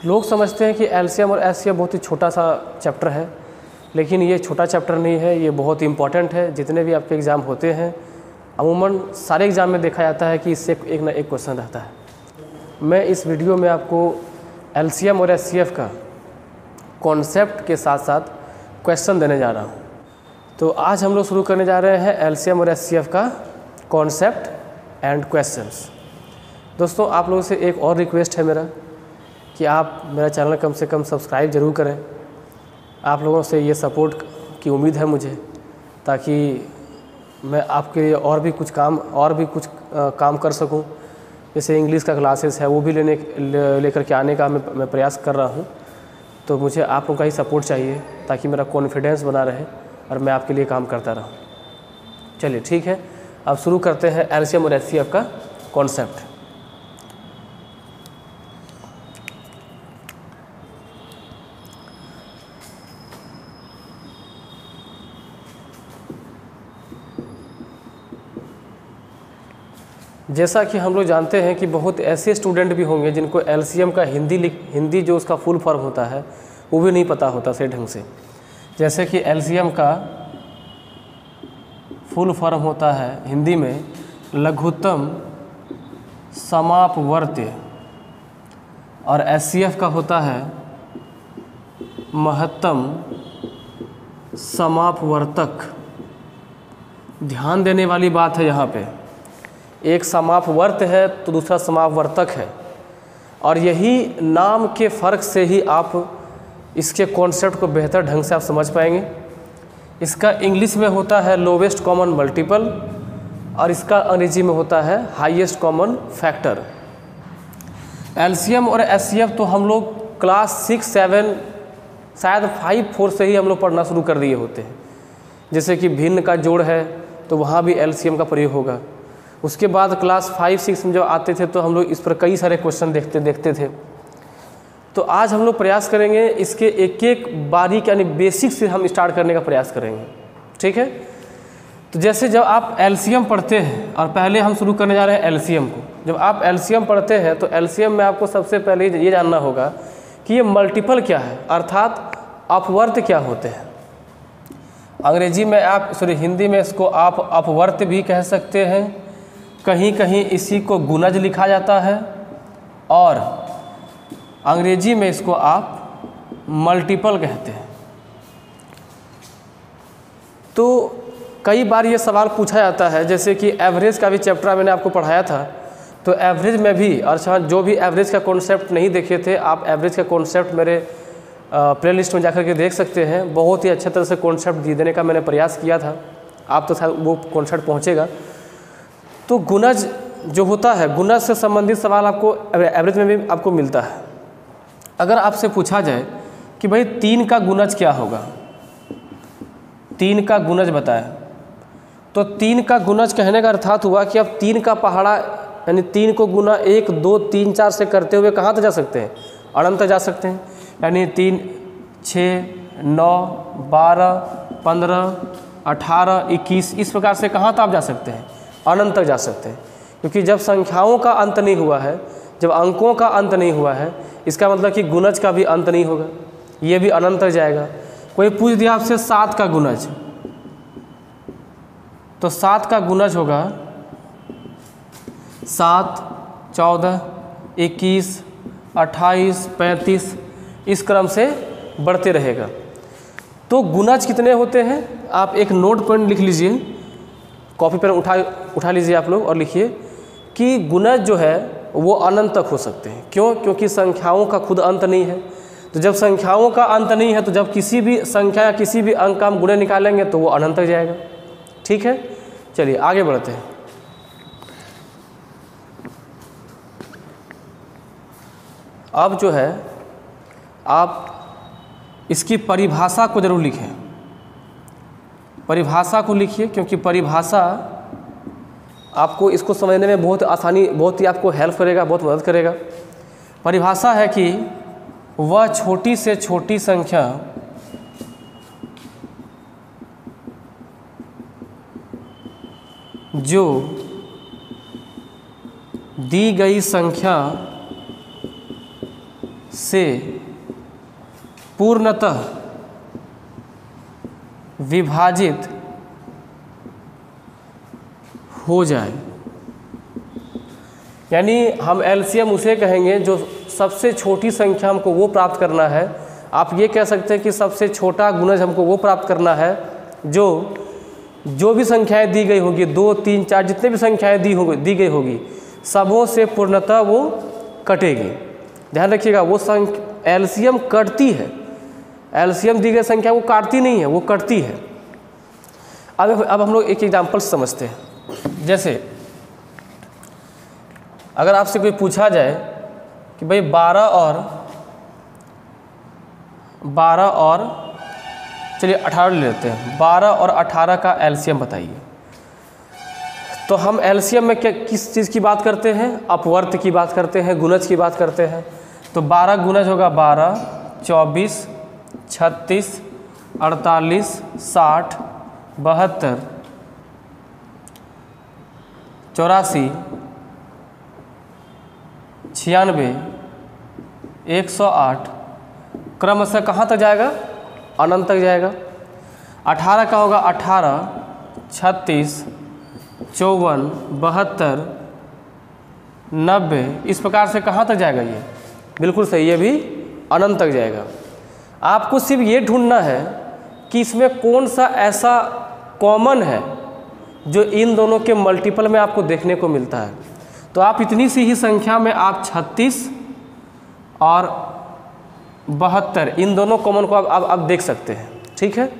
लोग समझते हैं कि एलसीएम और एचसीएफ बहुत ही छोटा सा चैप्टर है, लेकिन ये छोटा चैप्टर नहीं है, ये बहुत ही इम्पॉर्टेंट है। जितने भी आपके एग्ज़ाम होते हैं अमूमन सारे एग्ज़ाम में देखा जाता है कि इससे एक ना एक क्वेश्चन रहता है। मैं इस वीडियो में आपको एलसीएम और एचसीएफ का कॉन्सेप्ट के साथ साथ क्वेश्चन देने जा रहा हूँ। तो आज हम लोग शुरू करने जा रहे हैं एलसीएम और एचसीएफ का कॉन्सेप्ट एंड क्वेश्चंस। दोस्तों, आप लोगों से एक और रिक्वेस्ट है मेरा कि आप मेरा चैनल कम से कम सब्सक्राइब ज़रूर करें। आप लोगों से ये सपोर्ट की उम्मीद है मुझे, ताकि मैं आपके लिए और भी कुछ काम कर सकूं। जैसे इंग्लिश का क्लासेस है वो भी लेकर के आने का मैं प्रयास कर रहा हूं। तो मुझे आप लोगों का ही सपोर्ट चाहिए ताकि मेरा कॉन्फिडेंस बना रहे और मैं आपके लिए काम करता रहूं। चलिए ठीक है, अब शुरू करते हैं एलसीएम और एचसीएफ का कॉन्सेप्ट। जैसा कि हम लोग जानते हैं कि बहुत ऐसे स्टूडेंट भी होंगे जिनको एलसीएम का हिंदी जो उसका फुल फॉर्म होता है वो भी नहीं पता होता सही ढंग से। जैसे कि एलसीएम का फुल फॉर्म होता है हिंदी में लघुत्तम समापवर्त्य, और एचसीएफ का होता है महत्तम समापवर्तक। ध्यान देने वाली बात है यहाँ पे, एक समापवर्त है तो दूसरा समापवर्तक है, और यही नाम के फ़र्क से ही आप इसके कॉन्सेप्ट को बेहतर ढंग से आप समझ पाएंगे। इसका इंग्लिश में होता है लोवेस्ट कॉमन मल्टीपल और इसका अंग्रेजी में होता है हाईएस्ट कॉमन फैक्टर। एलसीएम और एचसीएफ तो हम लोग क्लास 6, 7 शायद 5, 4 से ही हम लोग पढ़ना शुरू कर दिए होते हैं। जैसे कि भिन्न का जोड़ है तो वहाँ भी एलसीएम का प्रयोग होगा। उसके बाद क्लास 5, 6 में जब आते थे तो हम लोग इस पर कई सारे क्वेश्चन देखते थे। तो आज हम लोग प्रयास करेंगे इसके एक एक बारीक यानी बेसिक से हम स्टार्ट करने का प्रयास करेंगे। ठीक है, तो जैसे जब आप एलसीएम पढ़ते हैं, और पहले हम शुरू करने जा रहे हैं एलसीएम को। जब आप एलसीएम पढ़ते हैं तो एलसीएम में आपको सबसे पहले ये जानना होगा कि ये मल्टीपल क्या है, अर्थात अपवर्त क्या होते हैं। अंग्रेजी में हिंदी में इसको आप अपवर्त भी कह सकते हैं, कहीं कहीं इसी को गुणज लिखा जाता है, और अंग्रेजी में इसको आप मल्टीपल कहते हैं। तो कई बार ये सवाल पूछा जाता है, जैसे कि एवरेज का भी चैप्टर मैंने आपको पढ़ाया था, तो एवरेज में भी, और जो भी एवरेज का कॉन्सेप्ट नहीं देखे थे, आप एवरेज का कॉन्सेप्ट मेरे प्लेलिस्ट में जाकर के देख सकते हैं। बहुत ही अच्छे तरह से कॉन्सेप्ट देने का मैंने प्रयास किया था, आप तो शायद वो कॉन्सेप्ट पहुँचेगा। तो गुणज जो होता है, गुणज से संबंधित सवाल आपको एवरेज में भी आपको मिलता है। अगर आपसे पूछा जाए कि भाई 3 का गुणज क्या होगा, 3 का गुणज बताएं, तो 3 का गुणज कहने का अर्थात हुआ कि आप 3 का पहाड़ा यानी 3 को गुना 1, 2, 3, 4 से करते हुए कहाँ तक जा सकते हैं, अनंत तक जा सकते हैं। यानी 3, 6, 9, 12, 15, 18, 21 इस प्रकार से कहाँ तक आप जा सकते हैं, अनंत तक जा सकते हैं। क्योंकि जब संख्याओं का अंत नहीं हुआ है, जब अंकों का अंत नहीं हुआ है, इसका मतलब कि गुणज का भी अंत नहीं होगा, ये भी अनंत तक जाएगा। कोई पूछ दिया आपसे 7 का गुणज, तो 7 का गुणज होगा 7, 14, 21, 28, 35 इस क्रम से बढ़ते रहेगा। तो गुणज कितने होते हैं, आप एक नोट पॉइंट लिख लीजिए, कॉपी पेन उठा लीजिए आप लोग और लिखिए कि गुणज जो है वो अनंत तक हो सकते हैं। क्यों? क्योंकि संख्याओं का खुद अंत नहीं है। तो जब संख्याओं का अंत नहीं है तो जब किसी भी संख्या या किसी भी अंक का हम गुणे निकालेंगे तो वो अनंत तक जाएगा। ठीक है, चलिए आगे बढ़ते हैं। अब जो है आप इसकी परिभाषा को जरूर लिखें, परिभाषा को लिखिए, क्योंकि परिभाषा आपको इसको समझने में बहुत ही आपको हेल्प करेगा, बहुत मदद करेगा। परिभाषा है कि वह छोटी से छोटी संख्या जो दी गई संख्या से पूर्णतः विभाजित हो जाए। यानी हम एलसीएम उसे कहेंगे जो सबसे छोटी संख्या हमको वो प्राप्त करना है। आप ये कह सकते हैं कि सबसे छोटा गुणज हमको वो प्राप्त करना है जो भी संख्याएं दी गई होगी, 2, 3, 4 जितने भी संख्याएं दी गई होगी, सबों से पूर्णतः वो कटेगी। ध्यान रखिएगा, वो एलसीएम कटती है, एलसीएम दी गई संख्या वो काटती नहीं है, वो कटती है। अब हम लोग एक एग्जाम्पल समझते हैं। जैसे अगर आपसे कोई पूछा जाए कि भाई 12 और चलिए 18 ले लेते हैं, 12 और 18 का एलसीएम बताइए, तो हम एलसीएम में किस चीज़ की बात करते हैं? अपवर्त की बात करते हैं, गुणज की बात करते हैं। तो 12 गुणज होगा 12, 24, 36, 48, 60, 72, 84, 96, 108, क्रमशः कहाँ तक जाएगा? अनंत तक जाएगा। 18 का होगा 18, 36, 54, 72, 90, इस प्रकार से कहाँ तक जाएगा? ये बिल्कुल सही, ये भी अनंत तक जाएगा। आपको सिर्फ ये ढूंढना है कि इसमें कौन सा ऐसा कॉमन है जो इन दोनों के मल्टीपल में आपको देखने को मिलता है। तो आप इतनी सी ही संख्या में आप 36 और 72 इन दोनों कॉमन को आप देख सकते हैं। ठीक है,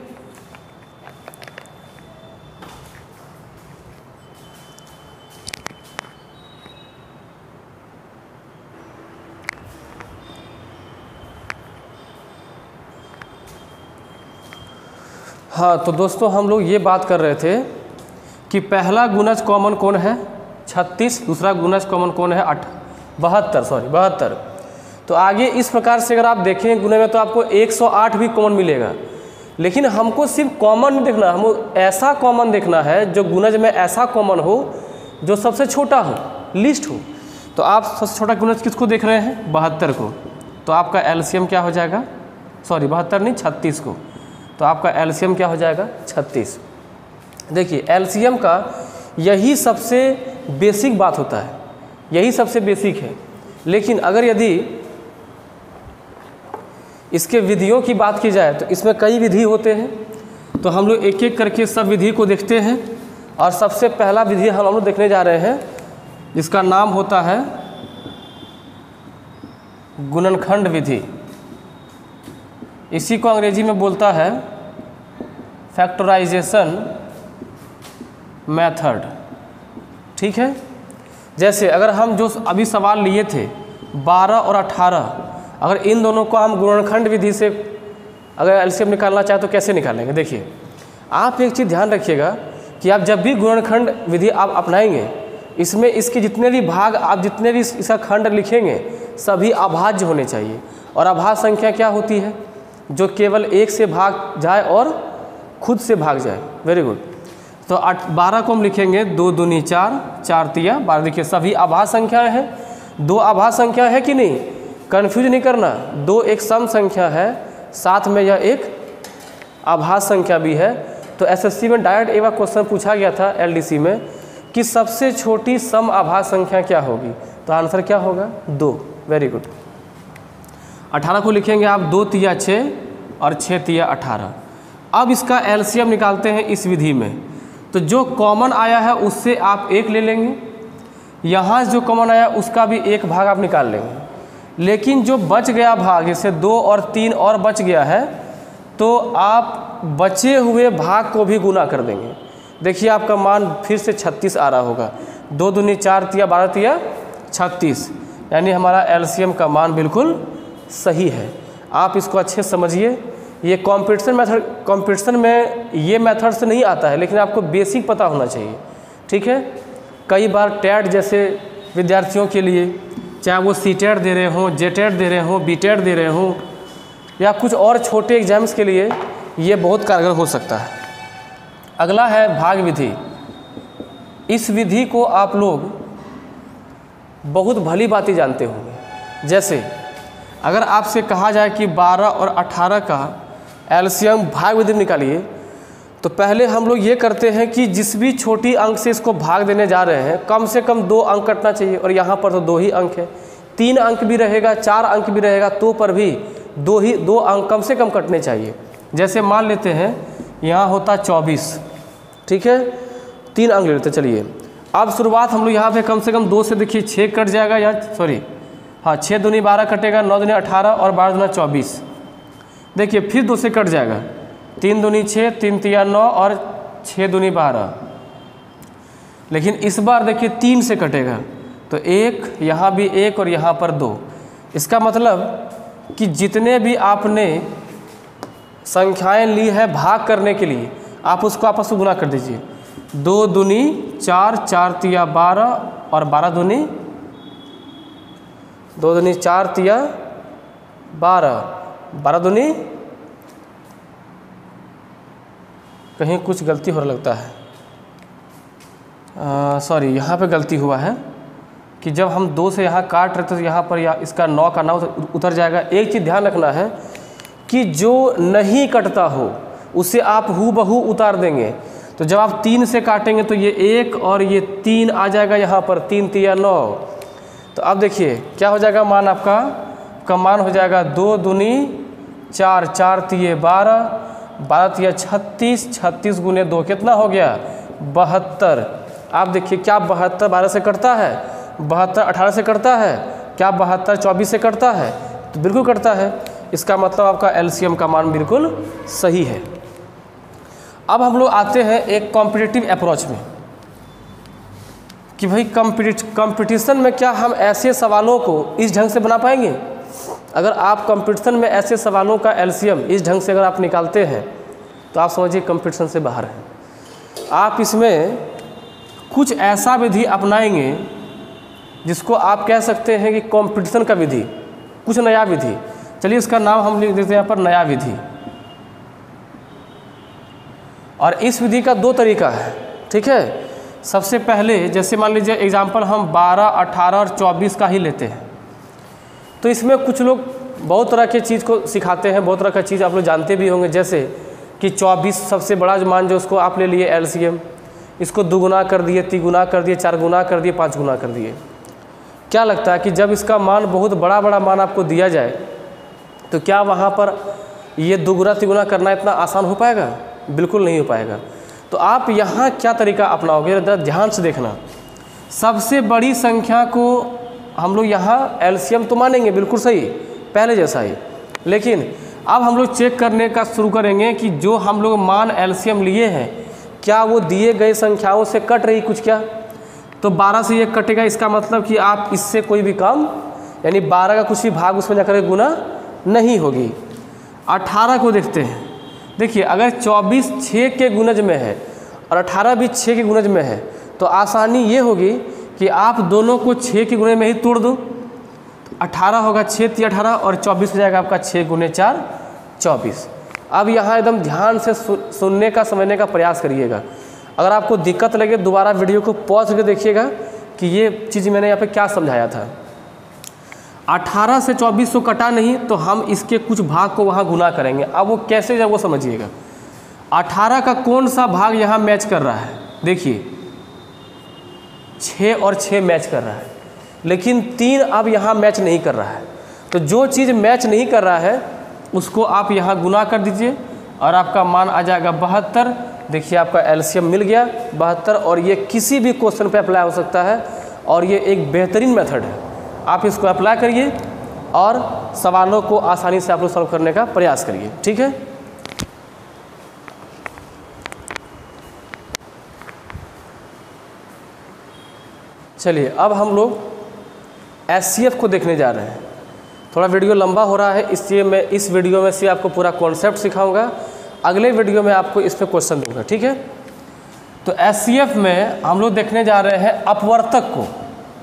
हाँ। तो दोस्तों हम लोग ये बात कर रहे थे कि पहला गुणज कॉमन कौन है? 36। दूसरा गुणज कॉमन कौन है? 72। तो आगे इस प्रकार से अगर आप देखें गुणे में तो आपको 108 भी कॉमन मिलेगा। लेकिन हमको सिर्फ कॉमन नहीं देखना, हमको ऐसा कॉमन देखना है जो गुणज में ऐसा कॉमन हो जो सबसे छोटा हो, लीस्ट हो। तो आप सबसे छोटा गुणज किसको देख रहे हैं? 72 को। तो आपका एलसीएम क्या हो जाएगा? सॉरी 72 नहीं, 36 को। तो आपका एलसीएम क्या हो जाएगा? 36। देखिए एलसीएम का यही सबसे बेसिक बात होता है, यही सबसे बेसिक है। लेकिन अगर यदि इसके विधियों की बात की जाए तो इसमें कई विधि होते हैं। तो हम लोग एक एक करके सब विधि को देखते हैं। और सबसे पहला विधि हम लोग देखने जा रहे हैं जिसका नाम होता है गुणनखंड विधि। इसी को अंग्रेजी में बोलता है फैक्टराइजेशन मेथड। ठीक है, जैसे अगर हम जो अभी सवाल लिए थे 12 और 18, अगर इन दोनों को हम गुणनखंड विधि से अगर एलसीएम निकालना चाहें तो कैसे निकालेंगे? देखिए आप एक चीज़ ध्यान रखिएगा कि आप जब भी गुणनखंड विधि आप अपनाएंगे, इसमें इसके जितने भी भाग आप जितने भी इसका खंड लिखेंगे सभी अभाज्य होने चाहिए। और अभाज्य संख्या क्या होती है? जो केवल एक से भाग जाए और खुद से भाग जाए। Very good. तो 12 को हम लिखेंगे 2 दूनी 4, 4 तिया 12। देखिए सभी अभाज्य संख्याएं हैं। 2 अभाज्य संख्या है कि नहीं? कन्फ्यूज नहीं करना। 2 एक सम संख्या है, साथ में यह एक अभाज्य संख्या भी है। तो एसएससी में डायरेक्ट एक बार क्वेश्चन पूछा गया था एलडीसी में कि सबसे छोटी सम अभाज्य संख्या क्या होगी? तो आंसर क्या होगा? 2। Very good. 18 को लिखेंगे आप 2 तिया 6 और 6 तिया 18। अब इसका एलसीएम निकालते हैं इस विधि में। तो जो कॉमन आया है उससे आप 1 ले लेंगे, यहाँ जो कॉमन आया उसका भी 1 भाग आप निकाल लेंगे। लेकिन जो बच गया भाग, जैसे 2 और 3 और बच गया है, तो आप बचे हुए भाग को भी गुना कर देंगे। देखिए आपका मान फिर से 36 आ रहा होगा। 2 दूनी 4 तिया 12 तिया 36, यानी हमारा एलसीएम का मान बिल्कुल सही है। आप इसको अच्छे समझिए। ये कंपटीशन में ये मेथड से नहीं आता है, लेकिन आपको बेसिक पता होना चाहिए। ठीक है, कई बार टेट जैसे विद्यार्थियों के लिए, चाहे वो सीटेट दे रहे हों, जेटेट दे रहे हों, बीटेट दे रहे हों, या कुछ और छोटे एग्जाम्स के लिए ये बहुत कारगर हो सकता है। अगला है भाग विधि। इस विधि को आप लोग बहुत भली भांति जानते होंगे। जैसे अगर आपसे कहा जाए कि 12 और 18 का एलसीएम भाग विधि में निकालिए, तो पहले हम लोग ये करते हैं कि जिस भी छोटी अंक से इसको भाग देने जा रहे हैं कम से कम 2 अंक कटना चाहिए, और यहाँ पर तो 2 ही अंक है। 3 अंक भी रहेगा, 4 अंक भी रहेगा, तो पर भी 2 अंक कम से कम कटने चाहिए। जैसे मान लेते हैं यहाँ होता 24, ठीक है, 3 अंक ले लेते। चलिए अब शुरुआत हम लोग यहाँ पे कम से कम 2 से, देखिए 6 कट जाएगा, या सॉरी हाँ 6 दूनी 12 कटेगा, 9 दूनी 18 और 12 दूना 24। देखिए फिर 2 से कट जाएगा, 3 दूनी 6, 3 तिया 9 और 6 दूनी 12। लेकिन इस बार देखिए 3 से कटेगा, तो 1, यहाँ भी 1 और यहाँ पर 2। इसका मतलब कि जितने भी आपने संख्याएं ली है भाग करने के लिए, आप उसको आपस में गुना कर दीजिए। 2 दूनी 4, 4 तिया 12 और 12 दूनी 2 दूनी 4 तिया 12, 12 दूनी, कहीं कुछ गलती हो रहा लगता है, सॉरी यहाँ पे गलती हुआ है कि जब हम 2 से यहाँ काट रहे थे तो यहाँ पर या इसका 9 का 9 उतर जाएगा। एक चीज़ ध्यान रखना है कि जो नहीं कटता हो उसे आप हूबहू उतार देंगे। तो जब आप 3 से काटेंगे तो ये 1 और ये 3 आ जाएगा यहाँ पर, 3 तिया 9। तो अब देखिए क्या हो जाएगा मान आपका मान हो जाएगा 2 दूनी 4, 4 तिये 12, 12 तिया 36, 36 गुने 2 कितना हो गया 72। आप देखिए क्या 72 12 से कटता है, 72 18 से कटता है, क्या 72 24 से कटता है, तो बिल्कुल कटता है। इसका मतलब आपका एलसीएम का मान बिल्कुल सही है। अब हम लोग आते हैं एक कॉम्पिटिटिव अप्रोच में कि भाई कंपटीशन में क्या हम ऐसे सवालों को इस ढंग से बना पाएंगे। अगर आप कंपटीशन में ऐसे सवालों का एलसीएम इस ढंग से अगर आप निकालते हैं तो आप समझिए कंपटीशन से बाहर हैं। आप इसमें कुछ ऐसा विधि अपनाएंगे जिसको आप कह सकते हैं कि कंपटीशन का विधि, कुछ नया विधि। चलिए इसका नाम हम लिख देते हैं यहाँ पर नया विधि। और इस विधि का 2 तरीका है, ठीक है। सबसे पहले जैसे मान लीजिए एग्जाम्पल हम 12, 18 और 24 का ही लेते हैं, तो इसमें कुछ लोग बहुत तरह के चीज़ को सिखाते हैं, बहुत तरह का चीज़ आप लोग जानते भी होंगे। जैसे कि 24 सबसे बड़ा जो मान जो उसको आप ले लिए एलसीएम, इसको 2 गुना कर दिए, 3 गुना कर दिए, 4 गुना कर दिए, 5 गुना कर दिए। क्या लगता है कि जब इसका मान बहुत बड़ा मान आपको दिया जाए तो क्या वहाँ पर ये 2 गुना 3 गुना करना इतना आसान हो पाएगा? बिल्कुल नहीं हो पाएगा। तो आप यहाँ क्या तरीका अपनाओगे, ध्यान से देखना। सबसे बड़ी संख्या को हम लोग यहाँ एलसीएम तो मानेंगे बिल्कुल सही, पहले जैसा ही, लेकिन अब हम लोग चेक करने का शुरू करेंगे कि जो हम लोग मान एलसीएम लिए हैं क्या वो दिए गए संख्याओं से कट रही कुछ क्या। तो 12 से ये कटेगा, इसका मतलब कि आप इससे कोई भी काम, यानी 12 का कुछ भी भाग उसमें जाकर गुना नहीं होगी। 18 को देखते हैं, देखिए अगर 24 6 के गुणज में है और 18 भी 6 के गुणज में है तो आसानी ये होगी कि आप दोनों को 6 के गुणे में ही तोड़ दो। 18 होगा 6 3 18 और 24 हो जाएगा आपका 6 गुने 4 24। अब यहाँ एकदम ध्यान से सुनने का समझने का प्रयास करिएगा। अगर आपको दिक्कत लगे दोबारा वीडियो को पॉज करके देखिएगा कि ये चीज़ मैंने यहाँ पे क्या समझाया था। 18 से 24 को कटा नहीं तो हम इसके कुछ भाग को वहाँ गुना करेंगे। अब वो कैसे जब वो समझिएगा। 18 का कौन सा भाग यहाँ मैच कर रहा है, देखिए 6 और 6 मैच कर रहा है, लेकिन 3 अब यहाँ मैच नहीं कर रहा है। तो जो चीज़ मैच नहीं कर रहा है उसको आप यहाँ गुना कर दीजिए और आपका मान आ जाएगा 72। देखिए आपका एलसीएम मिल गया 72, और ये किसी भी क्वेश्चन पे अप्लाई हो सकता है और ये एक बेहतरीन मेथड है। आप इसको अप्लाई करिए और सवालों को आसानी से आप लोग सॉल्व करने का प्रयास करिए, ठीक है। चलिए अब हम लोग एचसीएफ को देखने जा रहे हैं। थोड़ा वीडियो लंबा हो रहा है, इसलिए मैं इस वीडियो में से आपको पूरा कॉन्सेप्ट सिखाऊंगा, अगले वीडियो में आपको इस पर क्वेश्चन दूंगा, ठीक है। तो एचसीएफ में हम लोग देखने जा रहे हैं अपवर्तक को।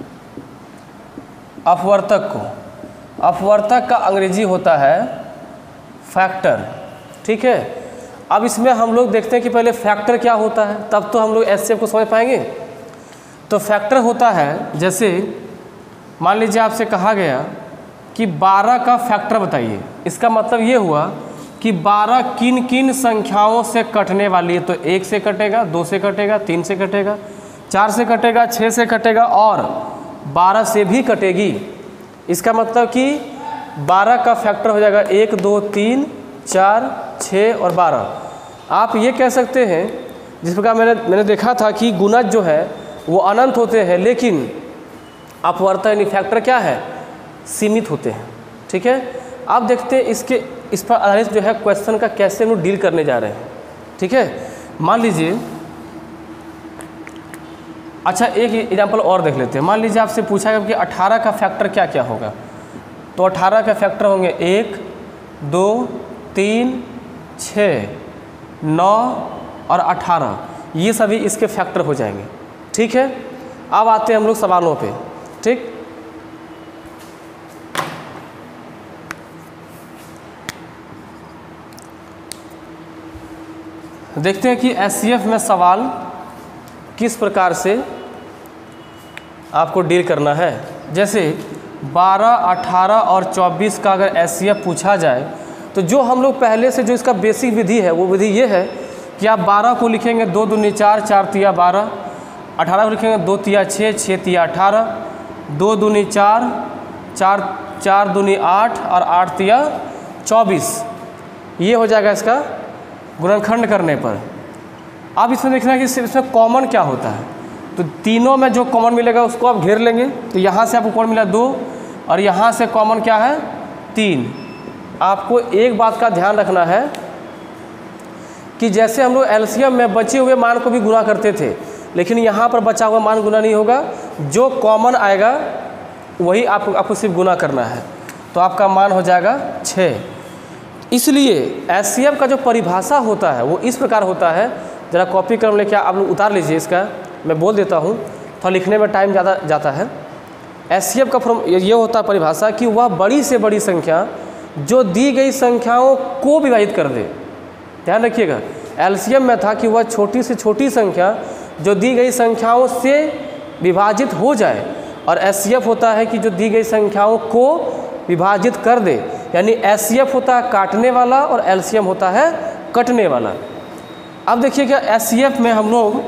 अपवर्तक का अंग्रेजी होता है फैक्टर, ठीक है। अब इसमें हम लोग देखते हैं कि पहले फैक्टर क्या होता है, तब तो हम लोग एचसीएफ को समझ पाएंगे। तो फैक्टर होता है, जैसे मान लीजिए आपसे कहा गया कि 12 का फैक्टर बताइए। इसका मतलब ये हुआ कि 12 किन किन संख्याओं से कटने वाली है। तो 1 से कटेगा, 2 से कटेगा, 3 से कटेगा, 4 से कटेगा, 6 से कटेगा और 12 से भी कटेगी। इसका मतलब कि 12 का फैक्टर हो जाएगा 1, 2, 3, 4, 6 और 12। आप ये कह सकते हैं, जिस प्रकार मैंने देखा था कि गुणज जो है वो अनंत होते हैं, लेकिन अपवर्तक यानी फैक्टर क्या है, सीमित होते हैं। ठीक है, अब देखते हैं इस पर आधारित जो है क्वेश्चन का कैसे हम लोग डील करने जा रहे हैं। ठीक है, मान लीजिए, अच्छा एक एग्जांपल और देख लेते हैं। मान लीजिए आपसे पूछा गया कि 18 का फैक्टर क्या क्या होगा। तो 18 का फैक्टर होंगे 1, 2, 3, 6, 9 और 18। ये सभी इसके फैक्टर हो जाएंगे। ठीक है, अब आते हैं हम लोग सवालों पे। ठीक, देखते हैं कि एचसीएफ में सवाल किस प्रकार से आपको डील करना है। जैसे 12, 18 और 24 का अगर एचसीएफ पूछा जाए तो जो हम लोग पहले से जो इसका बेसिक विधि है वो विधि ये है कि आप 12 को लिखेंगे 2 दूनी 4, 4 तिया 12, 18 को लिखेंगे 2 तिया 6, 6 तिया 18, 2 दूनी 4, 4 दूनी 8 और 8 तिया 24। ये हो जाएगा इसका गुणनखंड करने पर। अब इसमें देखना है कि इसमें कॉमन क्या होता है। तो तीनों में जो कॉमन मिलेगा उसको आप घेर लेंगे। तो यहाँ से आपको कॉमन मिला 2 और यहाँ से कॉमन क्या है 3। आपको एक बात का ध्यान रखना है कि जैसे हम लोग एलसीएम में बचे हुए मान को भी गुणा करते थे, लेकिन यहाँ पर बचा हुआ मान गुणा नहीं होगा। जो कॉमन आएगा वही आपको सिर्फ गुणा करना है। तो आपका मान हो जाएगा 6। इसलिए एचसीएफ का जो परिभाषा होता है वो इस प्रकार होता है। ज़रा कॉपी कर लेके आप लोग उतार लीजिए, इसका मैं बोल देता हूँ, थोड़ा लिखने में टाइम ज़्यादा जाता है। एचसीएफ का फॉर्म ये होता है परिभाषा कि वह बड़ी से बड़ी संख्या जो दी गई संख्याओं को विभाजित कर दे। ध्यान रखिएगा, एलसीएम में था कि वह छोटी से छोटी संख्या जो दी गई संख्याओं से विभाजित हो जाए, और एचसीएफ होता है कि जो दी गई संख्याओं को विभाजित कर दे। यानी एचसीएफ होता है काटने वाला और एलसीएम होता है कटने वाला। अब देखिएगा एचसीएफ में हम लोग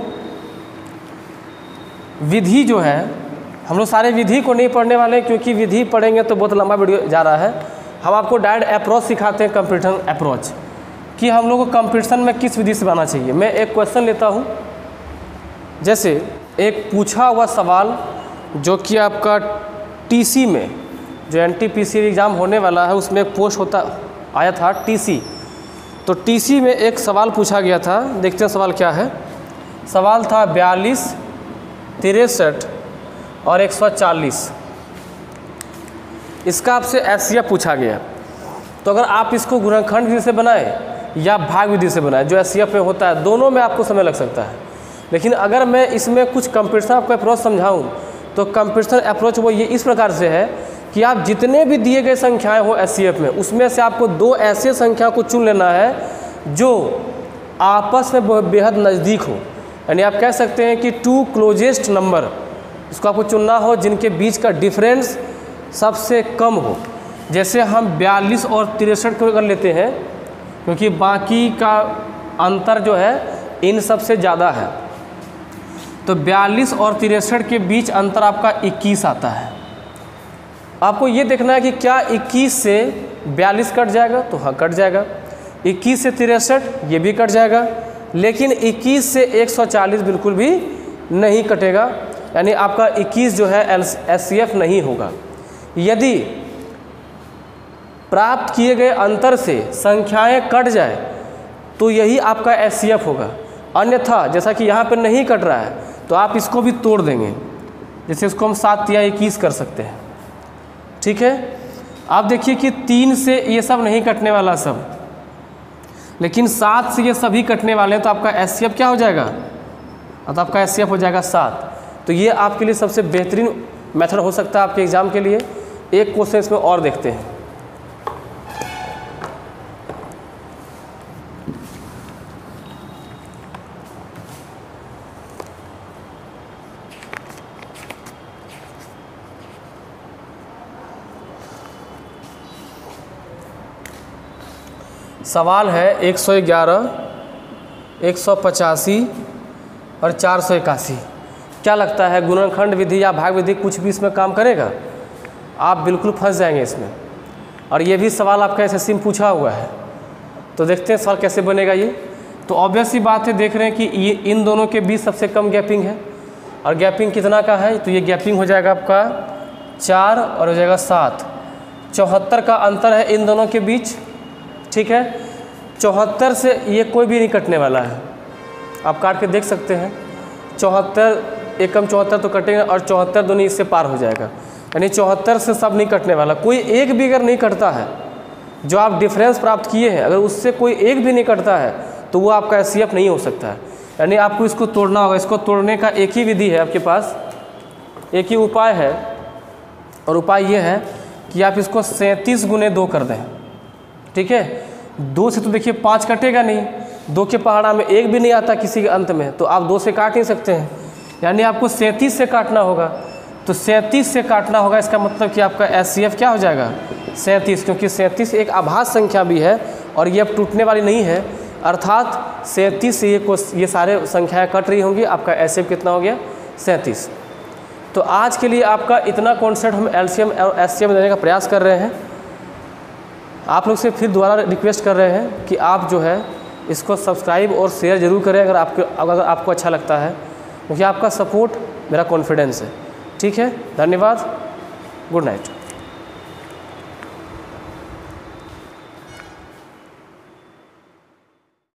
विधि जो है, हम लोग सारे विधि को नहीं पढ़ने वाले क्योंकि विधि पढ़ेंगे तो बहुत लंबा वीडियो जा रहा है। हम आपको डायरेक्ट अप्रोच सिखाते हैं, कंपटीशन अप्रोच, कि हम लोग को कंपटीशन में किस विधि से बनाना चाहिए। मैं एक क्वेश्चन लेता हूँ, जैसे एक पूछा हुआ सवाल जो कि आपका टीसी में जो एनटीपीसी एग्ज़ाम होने वाला है उसमें एक पोस्ट आया था टीसी। तो टीसी में एक सवाल पूछा गया था, देखते हैं सवाल क्या है। सवाल था 42, 63 और 140। इसका आपसे एचसीएफ पूछा गया। तो अगर आप इसको गुणनखंड विधि से बनाए या भाग विधि से बनाए, जो एचसीएफ में होता है, दोनों में आपको समय लग सकता है। लेकिन अगर मैं इसमें कुछ कंपटीशन आपको अप्रोच समझाऊं तो कंपटीशन अप्रोच वो ये इस प्रकार से है कि आप जितने भी दिए गए संख्याएं हो एचसीएफ में, उसमें से आपको 2 ऐसे संख्या को चुन लेना है जो आपस में बेहद नज़दीक हो। यानी आप कह सकते हैं कि 2 क्लोजेस्ट नंबर, इसको आपको चुनना हो जिनके बीच का डिफरेंस सबसे कम हो। जैसे हम 42 और 63 को कर लेते हैं, क्योंकि बाकी का अंतर जो है इन सब से ज़्यादा है। तो 42 और 63 के बीच अंतर आपका 21 आता है। आपको ये देखना है कि क्या 21 से 42 कट जाएगा, तो हाँ कट जाएगा। 21 से 63 ये भी कट जाएगा, लेकिन 21 से 140 बिल्कुल भी नहीं कटेगा। यानी आपका 21 जो है एचसीएफ नहीं होगा। यदि प्राप्त किए गए अंतर से संख्याएं कट जाए तो यही आपका एचसीएफ होगा। अन्यथा जैसा कि यहाँ पर नहीं कट रहा है तो आप इसको भी तोड़ देंगे। जैसे इसको हम 7 या 21 कर सकते हैं। ठीक है, आप देखिए कि 3 से ये सब नहीं कटने वाला सब, लेकिन 7 से ये सभी कटने वाले हैं। तो आपका एचसीएफ क्या हो जाएगा, तो आपका एचसीएफ हो जाएगा 7। तो ये आपके लिए सबसे बेहतरीन मेथड हो सकता है आपके एग्ज़ाम के लिए। एक क्वेश्चन इसमें और देखते हैं। सवाल है 111, 185 और 481। क्या लगता है गुणनखंड विधि या भाग विधि कुछ भी इसमें काम करेगा? आप बिल्कुल फंस जाएंगे इसमें। और ये भी सवाल आपका एसएससी में पूछा हुआ है। तो देखते हैं सवाल कैसे बनेगा ये। तो ऑब्वियस सी बात है, देख रहे हैं कि ये इन दोनों के बीच सबसे कम गैपिंग है। और गैपिंग कितना का है? तो ये गैपिंग हो जाएगा आपका 4 और हो जाएगा 7। 74 का अंतर है इन दोनों के बीच, ठीक है। 74 से ये कोई भी नहीं कटने वाला है, आप काट के देख सकते हैं। 74 एकम 74 तो कटेगा और 74 दोनों इससे पार हो जाएगा, यानी 74 से सब नहीं कटने वाला। कोई एक भी अगर नहीं कटता है, जो आप डिफरेंस प्राप्त किए हैं, अगर उससे कोई एक भी नहीं कटता है तो वो आपका एचसीएफ नहीं हो सकता है। यानी आपको इसको तोड़ना होगा। इसको तोड़ने का एक ही विधि है आपके पास, एक ही उपाय है, और उपाय ये है कि आप इसको 37 गुने 2 कर दें, ठीक है। 2 से तो देखिए 5 कटेगा नहीं, 2 के पहाड़ा में 1 भी नहीं आता किसी के अंत में, तो आप 2 से काट नहीं सकते हैं। यानी आपको 37 से काटना होगा। तो 37 से काटना होगा, इसका मतलब कि आपका एचसीएफ क्या हो जाएगा? 37, क्योंकि 37 एक आभास संख्या भी है और ये अब टूटने वाली नहीं है, अर्थात 37 से ये सारे संख्याएं कट रही होंगी। आपका एचसीएफ कितना हो गया? 37। तो आज के लिए आपका इतना कॉन्सेप्ट हम एलसीएम और एचसीएम देने का प्रयास कर रहे हैं। आप लोग से फिर दोबारा रिक्वेस्ट कर रहे हैं कि आप जो है इसको सब्सक्राइब और शेयर ज़रूर करें अगर आपको अच्छा लगता है, क्योंकि आपका सपोर्ट मेरा कॉन्फिडेंस है, ठीक है। धन्यवाद, गुड नाइट।